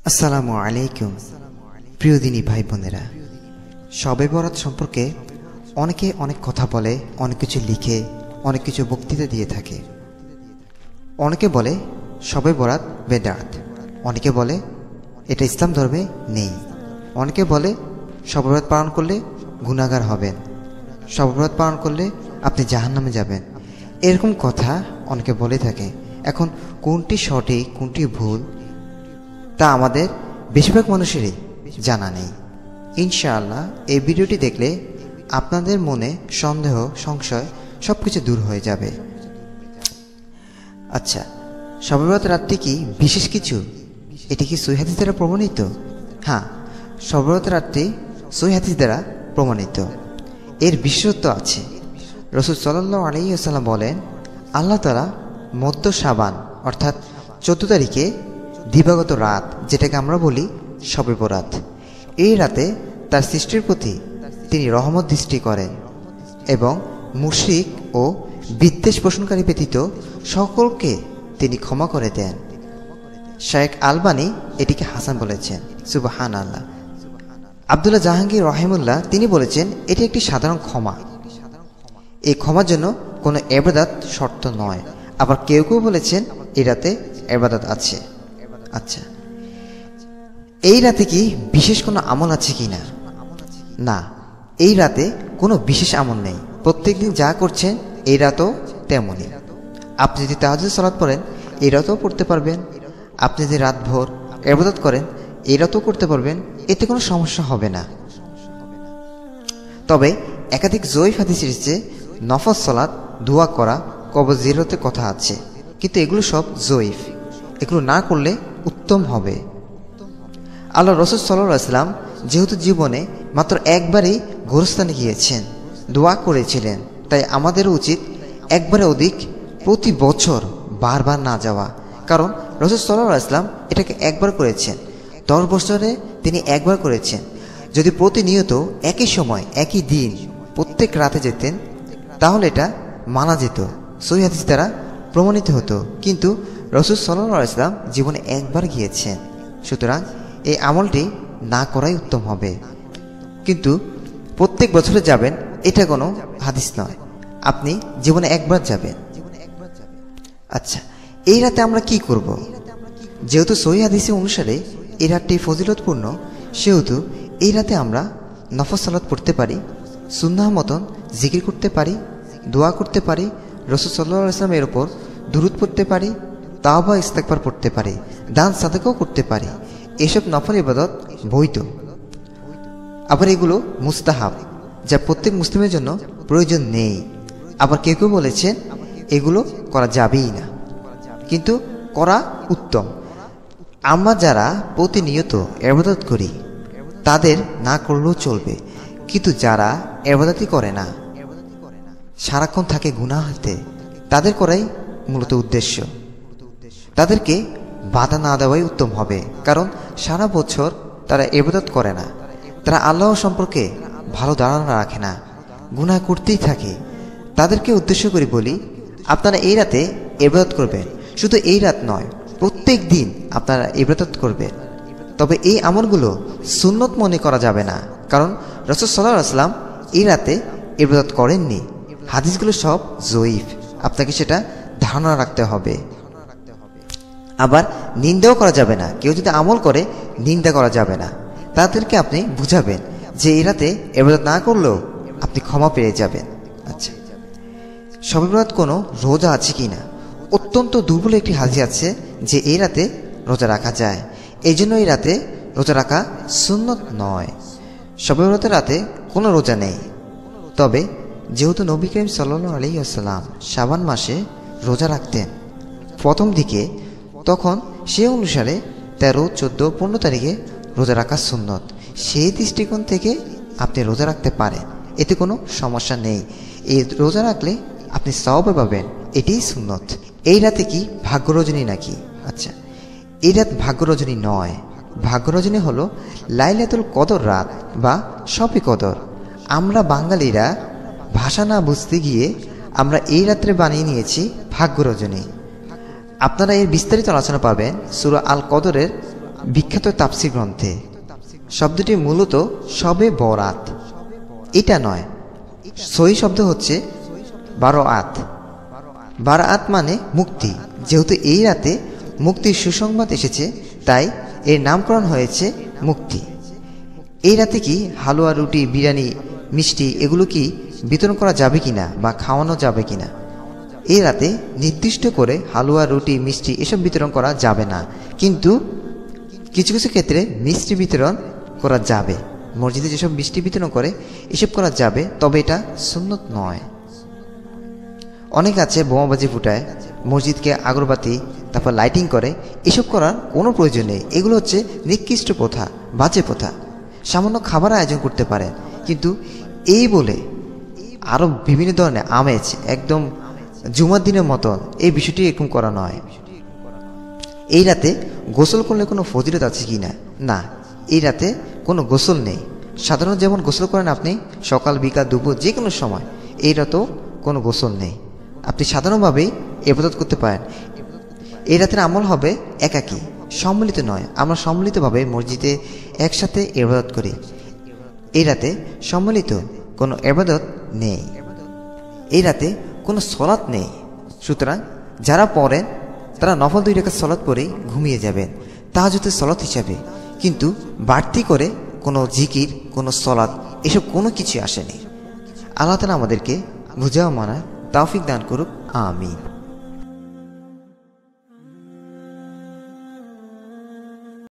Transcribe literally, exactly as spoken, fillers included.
আসসালামু আলাইকুম প্রিয় দিনী ভাই বোনেরা, শবে বরাত সম্পর্কে অনেকে অনেক কথা বলে, অনেক কিছু লিখে, অনেক কিছু বক্তৃতা দিয়ে থাকে। অনেকে বলে শবে বরাত বেদাত, অনেকে বলে এটা ইসলাম ধর্মে নেই, অনেকে বলে শবে বরাত পালন করলে গুনাহগার হবেন, শবে বরাত পালন করলে আপনি জাহান্নামে যাবেন। এরকম কথা অনেকে বলে থাকে। এখন কোনটি সঠিক কোনটি ভুল তা আমাদের বেশিরভাগ মানুষেরই জানা নেই। ইনশাআল্লাহ এই ভিডিওটি দেখলে আপনাদের মনে সন্দেহ সংশয় সব কিছু দূর হয়ে যাবে। আচ্ছা, শবে বরাত রাতটি কি বিশেষ কিছু? এটি কি সহিহ হাদিস দ্বারা প্রমাণিত? হ্যাঁ, শবে বরাত রাতটি সহিহ হাদিস দ্বারা প্রমাণিত। এর বিশেষত্ব আছে। রাসূল সাল্লাল্লাহু আলাইহি ওয়াসাল্লাম বলেন, আল্লাহ তাআলা মধ্য শাবান অর্থাৎ চোদ্দ তারিখে দিবাগত রাত, যেটাকে আমরা বলি শবে বরাত, এই রাতে তার সৃষ্টির প্রতি তিনি রহমত দৃষ্টি করেন এবং মুশরিক ও বিদ্বেষ পোষণকারী ব্যতীত সকলকে তিনি ক্ষমা করে দেন। শায়েখ আলবানী এটিকে হাসান বলেছেন। সুবহানাল্লাহ। আব্দুল্লাহ জাহাঙ্গীর রহিমাহুল্লাহ তিনি বলেছেন, এটি একটি সাধারণ ক্ষমা। এই ক্ষমার জন্য কোনো ইবাদত শর্ত নয়। আবার কেউ কেউ বলেছেন এই রাতে ইবাদত আছে। আচ্ছা, এই রাতে কি বিশেষ কোনো আমল আছে কি না? না, এই রাতে কোনো বিশেষ আমল নেই। প্রত্যেক দিন যা করছেন এই রাতেও তেমনই। আপনি যদি তাহাজ্জুদ সালাত পড়েন এই রাতেও পড়তে পারবেন, আপনি যদি রাতভর ইবাদত করেন এই রাতেও করতে পারবেন, এতে কোনো সমস্যা হবে না। তবে একাধিক জয়ীফ হাদিস এসেছে নফল সালাত, দোয়া করা, কবর জিয়ারতের কথা আছে, কিন্তু এগুলো সব জয়ীফ, এগুলো না করলে উত্তম হবে। আল্লাহ রাসূল সাল্লাল্লাহু আলাইহি ওয়াসাল্লাম যেহেতু জীবনে মাত্র একবারই গোরস্থানে গিয়েছেন, দোয়া করেছিলেন, তাই আমাদেরও উচিত একবারে অধিক প্রতি বছর বারবার না যাওয়া। কারণ রাসূল সাল্লাল্লাহু আলাইহি ওয়াসাল্লাম এটাকে একবার করেছেন, দশ বছরে তিনি একবার করেছেন। যদি প্রতিনিয়ত একই সময় একই দিন প্রত্যেক রাতে যেতেন তাহলে এটা মানা যেত, সহিহ হাদিস দ্বারা প্রমাণিত হতো। কিন্তু রাসূল সাল্লাল্লাহু আলাইহি ওয়াসাল্লাম জীবনে একবার গিয়েছেন, সুতরাং এই আমলটি না করাই উত্তম হবে। কিন্তু প্রত্যেক বছরে যাবেন এটা কোনো হাদিস নয়, আপনি জীবনে একবার যাবেন। আচ্ছা, এই রাতে আমরা কি করব? যেহেতু সহিহ হাদিস অনুসারে এই রাতটি ফজিলতপূর্ণ, সেহেতু এই রাতে আমরা নফল সালাত পড়তে পারি, সুন্নাহ মতন জিকির করতে পারি, দোয়া করতে পারি, রাসূল সাল্লাল্লাহু আলাইহি ওয়াসাল্লামের উপর দুরূদ পড়তে পারি, তাওবা ইস্তেগফার পড়তে পারি, দান সাদাকাও করতে পারি। এসব নফল ইবাদত বৈধ, আবার এগুলো মুস্তাহাব, যা প্রত্যেক মুসলিমের জন্য প্রয়োজন নেই। আবার কেউ কেউ বলেছেন এগুলো করা যাবেই না, কিন্তু করা উত্তম। আমরা যারা প্রতিনিয়ত ইবাদত করি তাদের না করলেও চলবে, কিন্তু যারা ইবাদতই করে না, সারাক্ষণ থাকে গুনাহতে, তাদের করাই মূলত উদ্দেশ্য। তাদেরকে বাধা না দেওয়াই উত্তম হবে, কারণ সারা বছর তারা ইবাদত করে না, তারা আল্লাহ সম্পর্কে ভালো ধারণা রাখে না, গুনাহ করতেই থাকে। তাদেরকে উদ্দেশ্য করে বলি, আপনারা এই রাতে ইবাদত করবেন, শুধু এই রাত নয়, প্রত্যেক দিন আপনারা ইবাদত করবেন। তবে এই আমলগুলো সুন্নত মনে করা যাবে না, কারণ রাসূল সাল্লাল্লাহু আলাইহি ওয়াসাল্লাম এই রাতে ইবাদত করেননি। হাদিসগুলো সব জয়ীফ, আপনাকে সেটা ধারণা রাখতে হবে। আবার নিন্দাও করা যাবে না, কেউ যদি আমল করে নিন্দা করা যাবে না। তাদেরকে আপনি বুঝাবেন যে এই রাতে ইবাদত না করলেও আপনি ক্ষমা পেয়ে যাবেন। আচ্ছা, শবে বরাত কোনো রোজা আছে কি না? অত্যন্ত দুর্বল একটি হাদিস আছে যে এই রাতে রোজা রাখা যায়, এই জন্য এই রাতে রোজা রাখা সুন্নত নয়। শবে বরাতের রাতে কোনো রোজা নেই। তবে যেহেতু নবী করিম সাল্লাল্লাহু আলাইহি ওয়াসাল্লাম শাবান মাসে রোজা রাখতেন প্রথম দিকে, তখন সে অনুসারে তেরো চোদ্দ পনেরো তারিখে রোজা রাখা সুন্নত। সেই দৃষ্টিকোণ থেকে আপনি রোজা রাখতে পারেন, এতে কোনো সমস্যা নেই। এই রোজা রাখলে আপনি সওয়াব পাবেন, এটাই সুন্নত। এই রাতে কি ভাগ্য রজনী নাকি? আচ্ছা, এই রাত ভাগ্য রজনী নয়। ভাগ্য রজনী হলো লাইলাতুল কদর রাত বা শবে কদর। আমরা বাঙালিরা ভাষা না বুঝতে গিয়ে আমরা এই রাত্রে বানিয়ে নিয়েছি ভাগ্য রজনী। আপনারা এর বিস্তারিত আলোচনা পাবেন সূরা আল কদরের বিখ্যাত তাফসীর গ্রন্থে। শব্দটি মূলত শবে বরাত, এটা নয়। সহি শব্দ হচ্ছে বারাআত। বারাআত মানে মুক্তি। যেহেতু এই রাতে মুক্তির সুসংবাদ এসেছে, তাই এর নামকরণ হয়েছে মুক্তি। এই রাতে কি হালুয়া, রুটি, বিরিয়ানি, মিষ্টি এগুলো কি বিতরণ করা যাবে কিনা বা খাওয়ানো যাবে কিনা? এই রাতে নির্দিষ্ট করে হালুয়া, রুটি, মিষ্টি এসব বিতরণ করা যাবে না, কিন্তু কিছু কিছু ক্ষেত্রে মিষ্টি বিতরণ করা যাবে। মসজিদে যেসব মিষ্টি বিতরণ করে এসব করা যাবে, তবে এটা সুন্নত নয়। অনেক আছে বোমাবাজি ফুটায়, মসজিদকে আগরবাতি, তারপর লাইটিং করে। এসব করার কোনো প্রয়োজন নেই। এগুলো হচ্ছে নিকৃষ্ট প্রথা, বাজে প্রথা। সামান্য খাবার আয়োজন করতে পারেন, কিন্তু এই বলে আরও বিভিন্ন ধরনের আমেজ, একদম জুমার দিনের মতন এই বিষয়টি এরকম করা নয়। এই রাতে গোসল করলে কোনো ফজিলত আছে কি না? না, এই রাতে কোনো গোসল নেই। সাধারণ যেমন গোসল করেন আপনি সকাল, বিকাল, দুপুর, যে কোনো সময়, এই রাতেও কোনো গোসল নেই। আপনি সাধারণভাবেই ইবাদত করতে পারেন। এই রাতের আমল হবে একাকী, সম্মিলিত নয়। আমরা সম্মিলিতভাবে মসজিদে একসাথে ইবাদত করি। এই রাতে সম্মিলিত কোনো ইবাদত নেই। এই রাতে কোনো সলাত নেই। সুতরাং যারা পড়েন তারা নফল দুই রাকাত সলাত পড়েই ঘুমিয়ে যাবেন, তাহাজ্জুদের সলাত হিসাবে। কিন্তু বাড়তি করে কোনো জিকির, কোনো সলাত এসব কোনো কিছু আসেনি। আল্লাহ তাআলা আমাদেরকে বুঝা মানা তৌফিক দান করুক। আমিন।